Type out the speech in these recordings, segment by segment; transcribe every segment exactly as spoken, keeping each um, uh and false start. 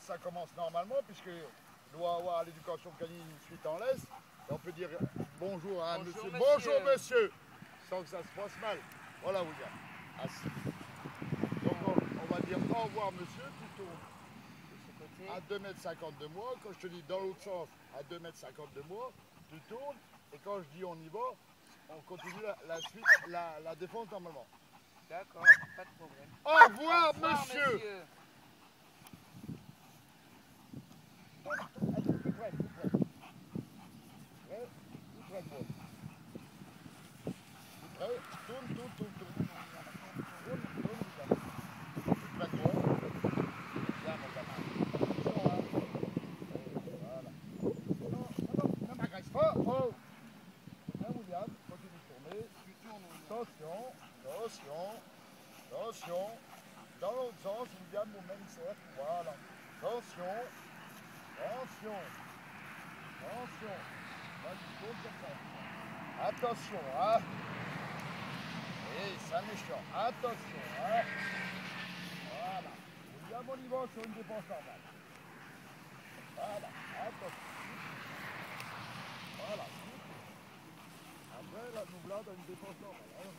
ça commence normalement, puisqu'il doit avoir l'éducation canine une suite en laisse. Et on peut dire bonjour à un Bonjour, monsieur. monsieur. Bonjour monsieur, sans que ça se passe mal. Voilà, William. Assis. Donc on, on va dire au revoir monsieur, tu tournes De ce côté. à deux mètres cinquante de moi. Quand je te dis dans l'autre sens, à deux mètres cinquante de moi, tu tournes. Et quand je dis on y va, on continue la, la suite, la, la défense normalement. D'accord, pas de problème. Au revoir, Au revoir, monsieur. monsieur. Allez, plus près, plus près. Ouais, plus près de moi. Plus près. Tourne, tourne, tourne, tourne. Tourne, tourne, regarde. Plus près de moi. Bien, mon gamin. Attention, hein. Ouais, voilà. Non, non, non, ne m'agresse pas. Oh. C'est bien, William. Continue de tourner. Tu tournes, William. Attention, attention, attention. Dans l'autre sens, William, au même cercle. Voilà. Attention, attention, attention. Là, tu tournes comme ça. Attention, hein. Et c'est un méchant. Attention, hein. Voilà. William, on y va sur une dépense normale. Voilà. Attention. Voilà. Après, là, nous voilà dans une dépense normale. Alors,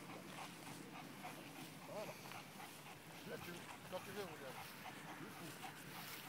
voilà. Là, tu, quand tu veux, William.